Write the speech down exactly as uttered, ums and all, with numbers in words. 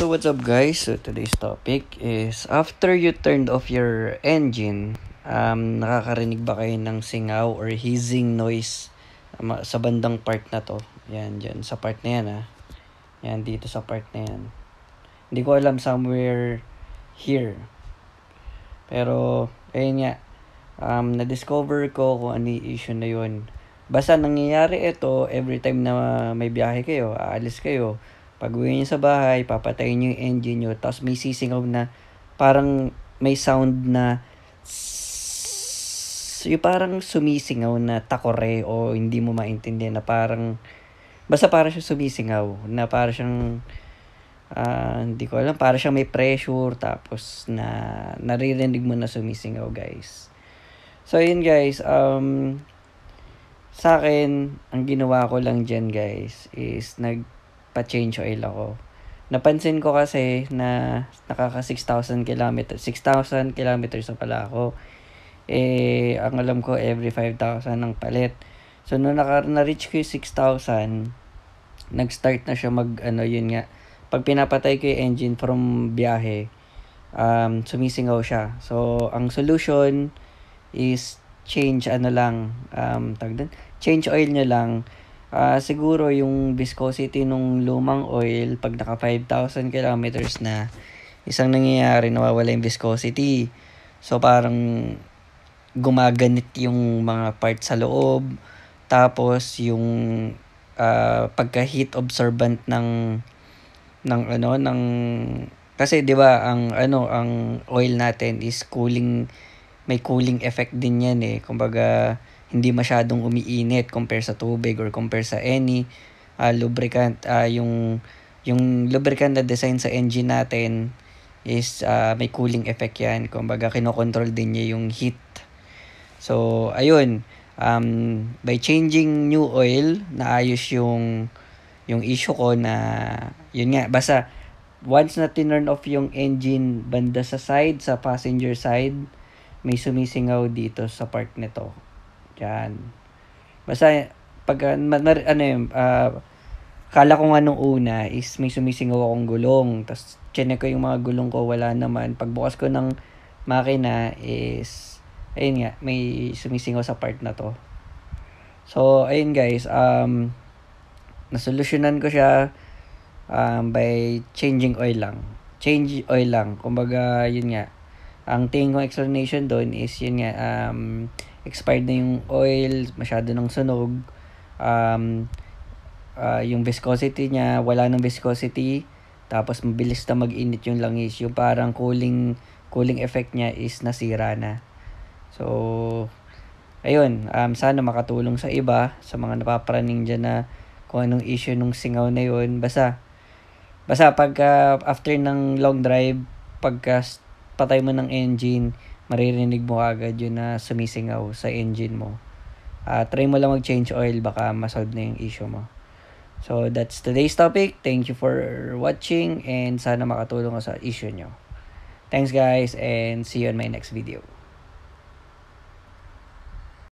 So what's up guys? So today's topic is after you turned off your engine, um, nakakarinig ba kayo ng singaw or hissing noise um, sa bandang part na to? Yan, dyan, sa part na yan ha. Yan, dito sa part na yan. Hindi ko alam, somewhere here. Pero, ayun nga, um, na-discover ko kung ano yung issue na yun. Basta nangyayari ito every time na may biyahe kayo, aalis kayo. Pag uwi nyo sa bahay, papatayin nyo yung engine nyo, tapos may sisingaw na parang may sound na sss, yung parang sumisingaw na takore o hindi mo maintindihan na parang basta para siya sumisingaw na para siyang uh, hindi ko alam, para siyang may pressure tapos na naririnig mo na sumisingaw guys. So yun guys, um sa akin, ang ginawa ko lang dyan guys is nagpa-change oil ako. Napansin ko kasi na nakaka six thousand kilometers, six thousand kilometers na pala ako. Eh, ang alam ko every five thousand ng palit. So, nung na-reach ko yung six thousand, nag-start na siya mag, ano yun nga, pag pinapatay ko yung engine from biyahe, um, sumisingaw siya. So, ang solution is change ano lang, um, tag din, change oil nyo lang. Uh, siguro yung viscosity nung lumang oil, pag naka five thousand kilometers na, isang nangyayari, nawawala yung viscosity. So, parang gumaganit yung mga parts sa loob. Tapos, yung uh, pagka-heat absorbent ng, ng ano, ng, kasi 'di ba ang ano, ang oil natin is cooling, may cooling effect din yan eh. Kumbaga, hindi masyadong umiinit compare sa tubig or compare sa any uh, lubricant. Uh, yung, yung lubricant na design sa engine natin is uh, may cooling effect yan. Kumbaga, kinokontrol din niya yung heat. So, ayun. Um, by changing new oil, naayos yung, yung issue ko na, yun nga, basta, once na tinurn off yung engine banda sa side, sa passenger side, may sumisingaw dito sa part nito. Yan. Basta, pag, uh, ano yun, uh, kala ko nga nung una is may sumisingaw akong gulong. Tapos, chinek ko yung mga gulong ko, wala naman. Pagbukas ko ng makina is, ayun nga, may sumisingaw sa part na to. So, ayun guys, um, nasolusyonan ko siya um, by changing oil lang. Change oil lang. Kumbaga, yun nga, ang tingin kong explanation doon is yun nga, um, expired na yung oil, masyado ng sunog, um, uh, yung viscosity niya, wala ng viscosity, tapos mabilis na mag-init yung langis, yung parang cooling, cooling effect niya is nasira na. So, ayun, um, sana makatulong sa iba, sa mga napapraning dyan na kung anong issue nung singaw na yun. Basta, basta pagka, after ng long drive, pagka patay mo ng engine, maririnig mo agad yun na sumisingaw sa engine mo. Uh, try mo lang mag-change oil, baka masolve na yung issue mo. So, that's today's topic. Thank you for watching and sana makatulong ko sa issue nyo. Thanks guys and see you in my next video.